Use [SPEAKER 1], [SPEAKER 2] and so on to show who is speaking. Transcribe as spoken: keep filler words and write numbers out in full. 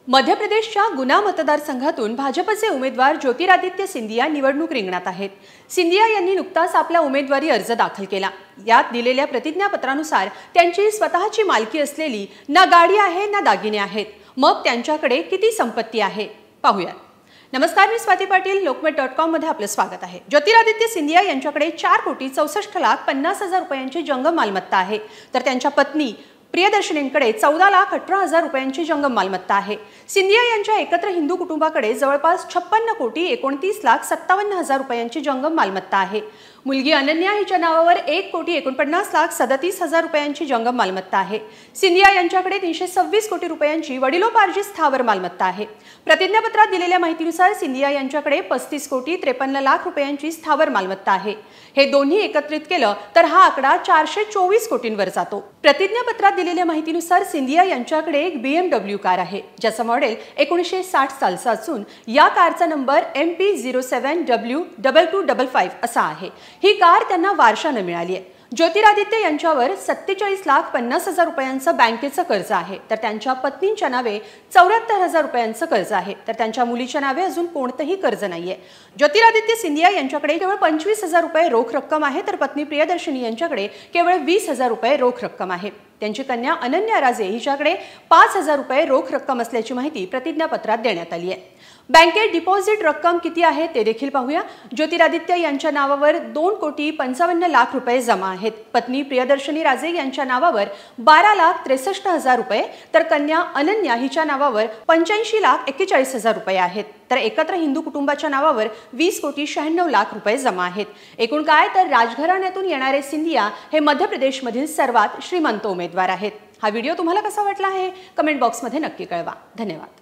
[SPEAKER 1] मध्य प्रदेशच्या गुना मतदारसंघातून भाजपचे उमेदवार ज्योतिरादित्य सिंधिया निवडणूक रिंगणात आहेत। सिंधिया यांनी नुकताच आपला उमेदवारी अर्ज दाखल केला। यात दिलेल्या प्रतिज्ञापत्रानुसार त्यांची स्वतःची मालकी असलेली ना गाडी आहे ना दागिने आहेत। मग त्यांच्याकडे किती संपत्ती आहे पाहूया। नमस्कार, मी स्वाती पाटील, लोकमत डॉट कॉम मध्ये आपलं स्वागत आहे। ज्योतिरादित्य सिंधिया यांच्याकडे चार कोटी चौसष्ट लाख पन्नास हजार रुपयांची जंगम मालमत्ता आहे, तर त्यांच्या पत्नी प्रियदर्शनींकडे चौदा लाख अठरा हजार रुपयांची जंगम मालमत्ता आहे। सिंधिया यांच्या एकत्र हिंदू कुटुंबाकडे जवळपास छप्पन्न कोटी एकोणतीस लाख सत्तावन्न हजार रुपयांची जंगम मालमत्ता आहे। मुलगी अनन्या हिच्या नावावर एक कोटी एकोणपन्नास लाख सदतीस हजार रुपयांची जंगम मालमत्ता आहे। सिंधिया यांच्याकडे तीनशे सव्वीस कोटी रुपयांची वडिलोपार्जित स्थावर मालमत्ता आहे। प्रतिज्ञापत्रात दिलेल्या माहितीनुसार सिंधिया यांच्याकडे पस्तीस कोटी त्रेपन्न लाख रुपयांची स्थावर मालमत्ता आहे। हे दोन्ही एकत्रित केलं तर हा आकडा चारशे चोवीस कोटींवर जातो। प्रतिज्ञापत्रात दिलेल्या माहितीनुसार सिंधिया यांच्याकडे एक बी एम डब्ल्यू कार आहे, ज्याचं मॉडेल एकोणीसशे साठ सालचं असून या कारचा number M P zero seven W double two double five असा आहे। ही कार त्यांना वारशाने मिळाली आहे। ज्योतिरादित्य यांच्यावर सत्तेचाळीस लाख पन्नास हजार रुपयांचं बँकेचं कर्ज आहे, तर त्यांच्या पत्नींच्या नावे चौऱ्याहत्तर हजार रुपयांचं कर्ज आहे, तर त्यांच्या मुलीच्या नावे अजून कोणतंही कर्ज नाहीये। ज्योतिरादित्य सिंधिया यांच्याकडे केवळ पंचवीस हजार रुपये रोख रक्कम आहे, तर पत्नी प्रियदर्शनी यांच्याकडे केवळ वीस हजार रुपये रोख रक्कम आहे। त्यांची कन्या अनन्या राजे हिच्याकडे पाच हजार रुपये रोख रक्कम असल्याची माहिती प्रतिज्ञापत्रात देण्यात आली आहे। बँकेत डिपॉझिट रक्कम किती आहे ते देखील पाहूया। ज्योतिरादित्य यांच्या नावावर दोन कोटी पंचावन्न लाख रुपये जमा आहेत। पत्नी प्रियदर्शनी राजे यांच्या नावावर बारा लाख त्रेसष्ट हजार रुपये, तर कन्या अनन्या हिच्या नावावर पंच्याऐंशी लाख एक्केचाळीस हजार रुपये आहेत। तर एकत्र हिंदू कुटुंबाच्या नावावर वीस कोटी शहाण्णव लाख रुपये जमा आहेत। एकूण काय तर राजघराण्यातून येणारे सिंधिया हे मध्य प्रदेशमधील सर्वात श्रीमंत उमेदवार आहेत। हा व्हिडिओ तुम्हाला कसा वाटला आहे कमेंट बॉक्समध्ये नक्की कळवा। धन्यवाद।